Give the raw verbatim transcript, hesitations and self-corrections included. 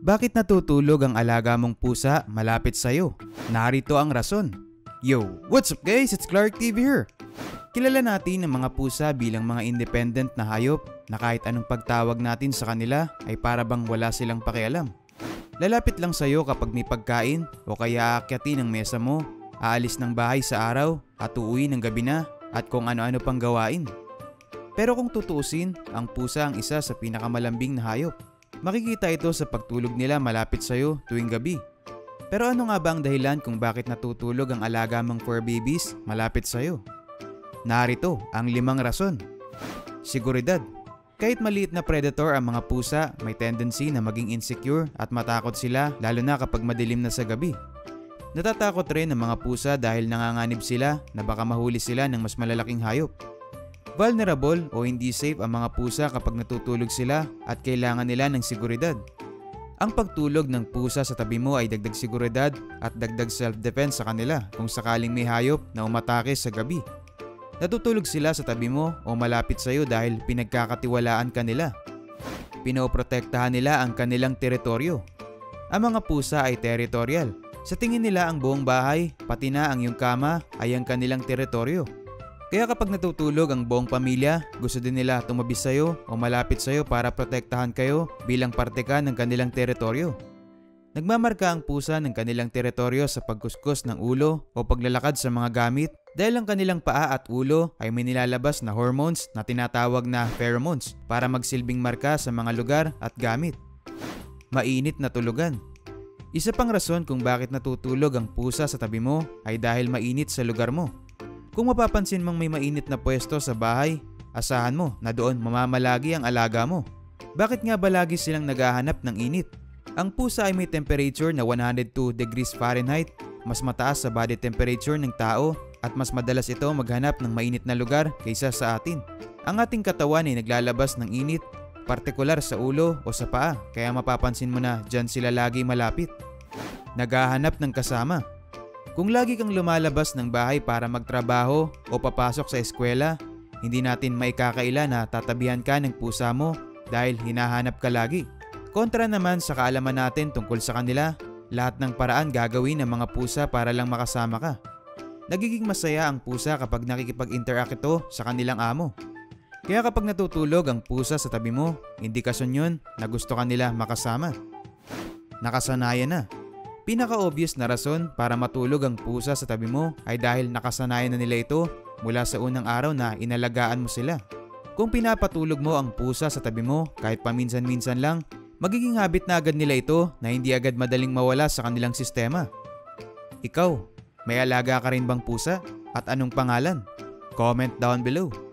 Bakit natutulog ang alaga mong pusa malapit sa'yo? Narito ang rason. Yo, what's up guys? It's Clark T V here. Kilala natin ang mga pusa bilang mga independent na hayop na kahit anong pagtawag natin sa kanila ay para bang wala silang pakialam. Lalapit lang sa'yo kapag may pagkain o kaya aakyatin ang mesa mo, aalis ng bahay sa araw at uuwi ng gabi na at kung ano-ano pang gawain. Pero kung tutuusin, ang pusa ang isa sa pinakamalambing na hayop. Makikita ito sa pagtulog nila malapit sa'yo tuwing gabi. Pero ano nga ba ang dahilan kung bakit natutulog ang alaga mong fur babies malapit sa'yo? Narito ang limang rason. Seguridad. Kahit maliit na predator ang mga pusa, may tendency na maging insecure at matakot sila lalo na kapag madilim na sa gabi. Natatakot rin ang mga pusa dahil nanganganib sila na baka mahuli sila ng mas malalaking hayop. Vulnerable o hindi safe ang mga pusa kapag natutulog sila at kailangan nila ng seguridad. Ang pagtulog ng pusa sa tabi mo ay dagdag seguridad at dagdag self-defense sa kanila kung sakaling may hayop na umatake sa gabi. Natutulog sila sa tabi mo o malapit sa iyo dahil pinagkakatiwalaan ka nila. Pinoprotektahan nila ang kanilang teritoryo. Ang mga pusa ay territorial. Sa tingin nila ang buong bahay, pati na ang iyong kama ay ang kanilang teritoryo. Kaya kapag natutulog ang buong pamilya, gusto din nila tumabi sa iyo o malapit sa iyo para protektahan kayo bilang parte ka ng kanilang teritoryo. Nagmamarka ang pusa ng kanilang teritoryo sa pagkuskus ng ulo o paglalakad sa mga gamit dahil ang kanilang paa at ulo ay may nilalabas na hormones na tinatawag na pheromones para magsilbing marka sa mga lugar at gamit. Mainit na tulugan. Isa pang rason kung bakit natutulog ang pusa sa tabi mo ay dahil mainit sa lugar mo. Kung mapapansin mong may mainit na pwesto sa bahay, asahan mo na doon mamamalagi ang alaga mo. Bakit nga ba lagi silang naghahanap ng init? Ang pusa ay may temperature na one hundred two degrees Fahrenheit, mas mataas sa body temperature ng tao at mas madalas ito maghanap ng mainit na lugar kaysa sa atin. Ang ating katawan ay naglalabas ng init, partikular sa ulo o sa paa, kaya mapapansin mo na dyan sila lagi malapit. Naghahanap ng kasama. Kung lagi kang lumalabas ng bahay para magtrabaho o papasok sa eskwela, hindi natin maikakaila na tatabihan ka ng pusa mo dahil hinahanap ka lagi. Kontra naman sa kaalaman natin tungkol sa kanila, lahat ng paraan gagawin ng mga pusa para lang makasama ka. Nagiging masaya ang pusa kapag nakikipag-interact ito sa kanilang amo. Kaya kapag natutulog ang pusa sa tabi mo, indikasyon yun na gusto kanila makasama. Nakasanayan na. Pinaka-obvious na rason para matulog ang pusa sa tabi mo ay dahil nakasanayan na nila ito mula sa unang araw na inalagaan mo sila. Kung pinapatulog mo ang pusa sa tabi mo kahit paminsan-minsan lang, magiging habit na agad nila ito na hindi agad madaling mawala sa kanilang sistema. Ikaw, may alaga ka rin bang pusa? At anong pangalan? Comment down below.